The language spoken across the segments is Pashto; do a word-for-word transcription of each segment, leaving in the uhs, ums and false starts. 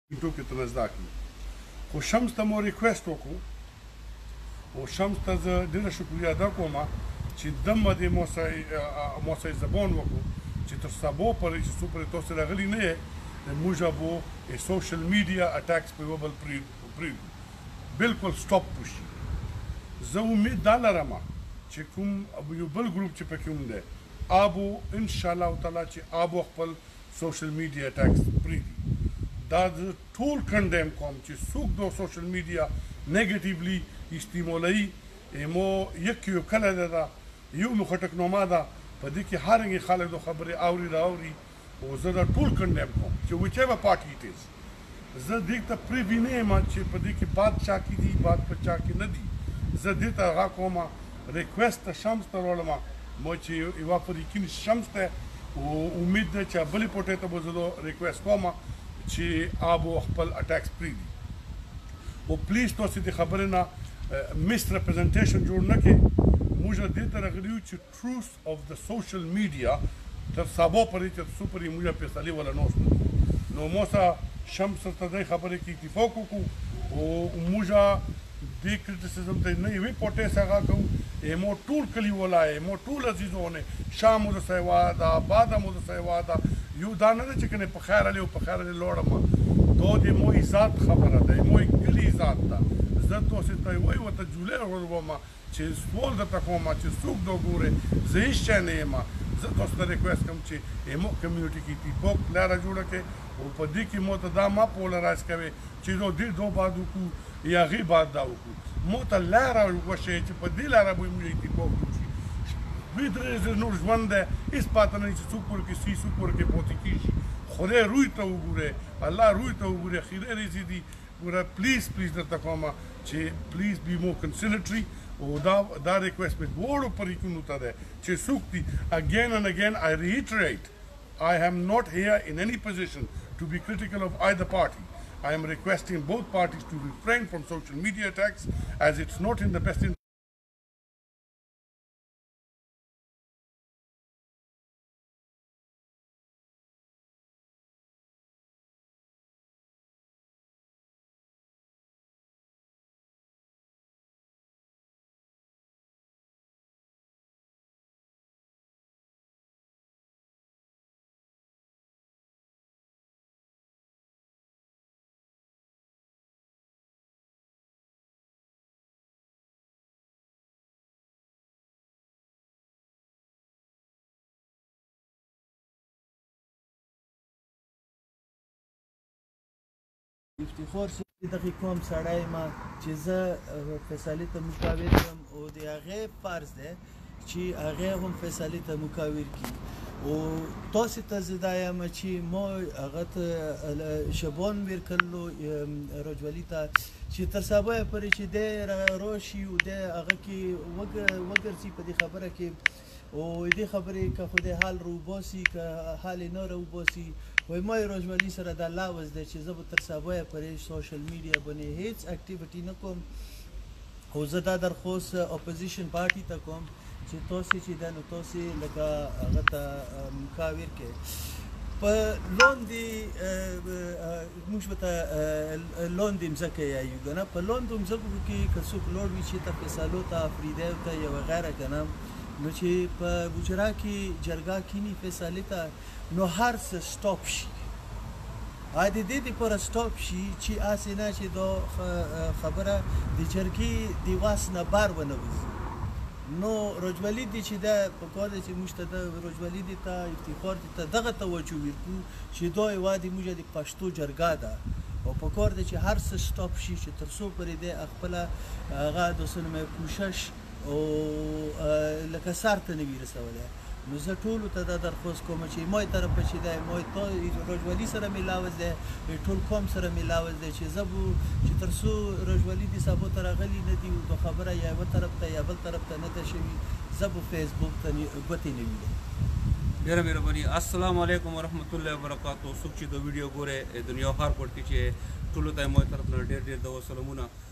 ټوکې ته زده کړي. خو شمس ته مو ریکویسټ وکړو او شمس ته زه ډېره شکریه ادا کوم چې دمه دې موسسې زبان وکړو چې تر سبا پورې چې څو پورې تاسو راغلي نه یې موږ به سوشل میډیا اټیکس په یوه بل پرېږدو، بلکل سټاپ وشي. زه امید دا لرم چې کوم یو بل ګروپ چې پکې هم دی آبو انشاءالله تعالی چې آبو خپل سوشل میډیا اټیکس پرېږدي. دا زه ټول کنډیم کوم چې څوک د سوشل میډیا نیګیټیولی استعمالوي. مو یک یو کله ده ده یو مو خټکنامه ده په دې کې هر رنګې خلک د خبرې اوري رااوري او زه دا ټول کنډیم کوم چې وچ ایور پارټي اټ از. زه دې ته پرېوي نه یم چې په دې کې باد چا کې دي باد په چا کې نه دي. زه دې ته هغه کوم ریکویسټ ته شمس ته راوړم مو چې یوه فریقین شمس ته او امید ده چې بلې پوټې ته به زه ریکویسټ کوم چې آبو خپل اټیکس پرېږدي. او پلیز تاسو دې خبرې نه مس ریپرزنټیشن جوړ نه کړئ. موږ دې ته راغلي یو چې ټروث اف د سوشل میډیا تر سبا پورې چې څو پورې موږ فیصلې ولا نه وشو نو مو سره شمس ته دې خبرې کې اتفاق وکړو او موږ دې کریټیسزم ته نه یوې پوټې څنګه کوو. مو ټول کلي ولا مو ټول عزیزونه شام مو د سیوا ده بعد مو د سیوا ده یو دا نه ده چې کنه په خیر علي او په خیر علي لوړم دا د مو ذات خبره ده مو کلی ذات ده. زه تاسو ته وایي ورته جوړه ورغوم چې سوال درته کوم چې څوک دا ګوري زه هېڅ شی نه یم. زه تاسو ته ریکویسټ کوم چې مو کمیونټي کې اتفاق لاره جوړه کړئ او په دې کې مو ته دا ما پولرایز کوي چې دو دې دو بعد وکړو یا غي بعد دا وکړو. مو ته لاره وښیي چې په دې لاره به موږ اتفاق وکړو. ویدرې نور ژوند دی هېڅ پاته نه چې څوک ورکې سي څوک ورکې پاتې کېږي. خدای روی ته وګورئ الله روی ته وګورئ خیرې ریزې دي ګوره پلیز پلیز درته کوم چې پلیز بی مور کنسیډرټري او دا دا ریکویسټ مې دواړو فریقونو ته دی چې څوک دي اګین اینډ اګین آی ریټریټ I am not here in any position to be critical of either party. I am requesting both parties to refrain from social media attacks as it's not in the best interest. افتخار شي دغه کوم سړی ما چې زه فیصلې ته مقاور یم او د هغې فرض دی چې هغې هم فیصلې ته مقاور کړي. او تاسو ته زه دا یم چې ما هغه ته شبان ورکړلو راج والي ته چې تر سبا پورې چې دی راشي او دی هغه کې وګرځي په دې خبره کې او دې خبرې که خدای حال روباسي که حال نه روباسي وای ما راج والي سره دا لاوز دی چې زه به تر سبا پورې سوشل میډیا باندې هیڅ اکټیویټي نه کوم. او زه دا درخواست اپوزیشن پارټي ته کوم چې تاسو چې دا نو تاسو لکه هغه ته مقاور کړئ. په لاندې موږ به ته لاندې مځکه یایو که نه په لاندې مځکو کې که څوک لوړ وي چې ته فیصلو ته افریدیو ته یا وغیره که نه نو چې په بوجرا کې جرګه کینی فیصلې ته نو هر څه سټاپ شي. ا د دې لپاره سټاپ شي چې هسې نه چې دا خبره د جرګې د واس نه بار ونه وځي. نو راج والي دی چې دا په کار دی چې موږ ته د راج والي دی ته افتخار دی ته دغه توجه ورکړو چې دا یوه د موږ د پښتو جرګه ده او په کار دی چې هر څه سټاپ شي چې تر څو پورې دی خپله هغه داسې نومه کوشش او لکه سر ته نه وي رسولی. نو زه ټولو ته دا درخواست کوم چې ما طرف چې دی ما راج والي سره مې لاوز دی ټول قوم سره مې لاوز دی چې زه به چې تر څو راج والي د سبا ته راغلي نه دي دا خبره یا یوه طرف ته یا بل طرف ته نه ده شوي زه به فیسبوک ته ګوتې نه وینم. ډېره مهرباني. السلام علیکم ورحمت الله وبرکاتو. څوک چې د ویډیو ګورې دنیا هر کوټ کې چې ټولو ته مو طرف نه ډېر ډېر د سلامونه.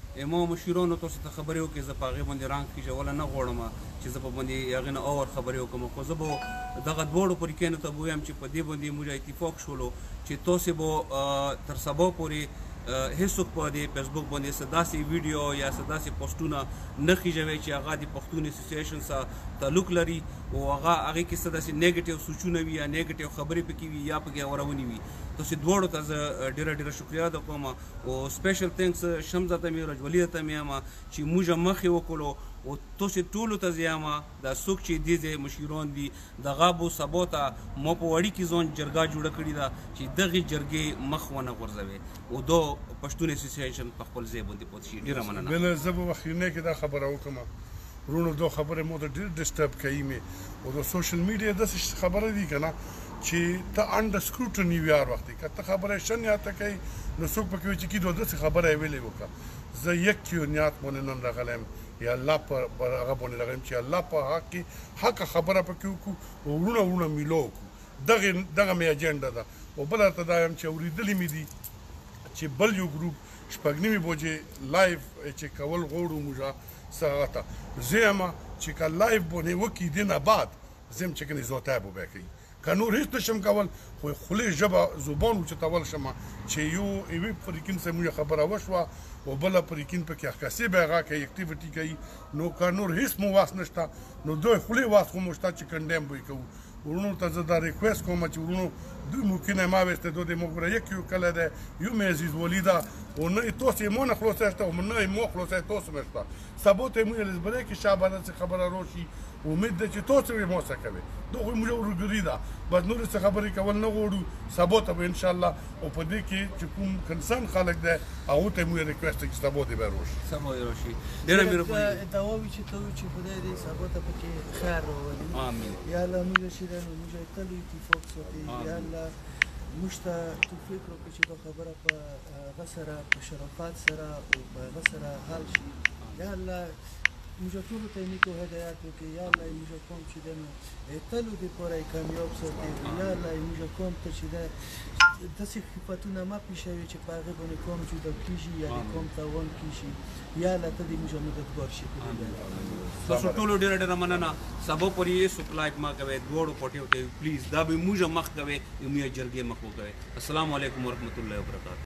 ما مشیرانو تاسو ته خبرې وکړې زه په هغې باندې رنګ خیژولی نه غواړم چې زه په باندې هغې نه اور خبرې وکړم خو زه به دغه دواړو فریقینو ته به ووایم چې په دې باندې موږ اتفاق شولو چې تاسې به تر سبا پورې هیڅوک په دې فیسبوک باندې څه داسې ویډیو یا څه داسې پوسټونه نه خیژوي چې هغه د پښتون اسوسییشن سره تعلق لري او هغه هغې کې څه داسې نیګیټیو سوچونه وي یا نیګیټیو خبرې پکې وي یا پکې اورونې وي تاسې دواړو ته زه ډېره ډېره شکریه ادا کوم او سپیشل تھینکس شمزه ته مې راج ولي ته مې یم چې موږ مخې وکړو او تاسې ټولو ته زه یم دا څوک چې دې ځای مشیران دي دغه به سبا ته ما په وړي کې ځان جرګه جوړه کړې ده چې دغې جرګې مخ ونه غورځوي او دا پښتون اسوسییشن په خپل ځای باندې پاتې شي ډېره مننه بله زه به اخرنۍ کې دا خبره وکړم وروڼو دا خبره مو ته ډېر ډسټرب کوي مې او د سوشل میډیا داسې خبره دي که نه چې ته انډر سکروټني وي هر وخت که ته خبره شن یاته کوي نو څوک پکې وایي چې کیدو داسې خبره یې ویلې وکړه زه یک کیو نیات باندې نن راغلی یم یا الله په هغه باندې راغلی یم چې الله په حق کې حقه خبره پکې وکړو او وروڼه وروڼه میلو وکړو دغه دغه مې اجنډا ده او بله ته دا یم چې اورېدلي مې دي چې بل یو ګروپ شپږ نیمې بجې لایف چې کول غواړو موږ هغه ته زه یم چې که لایف باندې وکړي دې نه بعد زه یم چې کنې زوتای به بیا کوي که نور هېڅ نشم کول خو خولې ژبه زبان اوچتول شمه چې یو یوې فریقین سره موږ خبره وشوه او بله فریقین پکې عکاسي به هغه کوي اکټیویټي کوي نو که نور هېڅ مو واس نشته نو دوی خولې واس خو مو شته چې کنډیم به یې کوو ورونو ته زه دا ریکویسټ کوم چې ورونو دوی ممکنه ما وستېدو د موږ ګوره یک یو کلی دی یو مې عزیز ولي ده او نه یې تاسو یې مو نه خلاصی شته او نه یې مو خلاصی تاسو مې شته سبا ته یې موږ لزبری کې شابه داسې خبره راشي امید ده چې تاسو یې مو څه کوئ دا خو موږ ورګري ده بس نورې څه خبرې کول نه غواړو سبا ته به انشاءالله او په دې کې چې کوم کنسرن خلک دی هغو ته یې موږ ریکویسټ چې سبا دې به راشي سبا یې راشي ډېره مهرباني دعا وي چې ته وي چې خدای دې سبا ته پکې خیر راولي آمین یا الله موږ چې دی نو موږ یې تل اتفاق ساتي یا الله موږ ته توفیق راکړي چې دا خبره په هغه سره په شرافت سره او په هغه سره حل شي یا الله موږ ټولو ته یې نیکو هدایت وکړي یا الله موږ قوم چې دی نو تلو دپاره یې کامیاب ساتي یا الله موږ قوم ته چې دی داسې خفتونه مه پیښوي چې په هغې باندې قوم جدا کېږي یا د قوم تاوان کېږي یا الله ته دې موږ مددګار شي تاسو ټولو ډېره ډېره مننه سبا پورې هېڅوک لایک مه کوئ دواړو پارټیو ته پلیز دا به موږ مخ کوئ موږ جرګې مخ وکوئ السلام علیکم ورحمت الله وبرکاتہ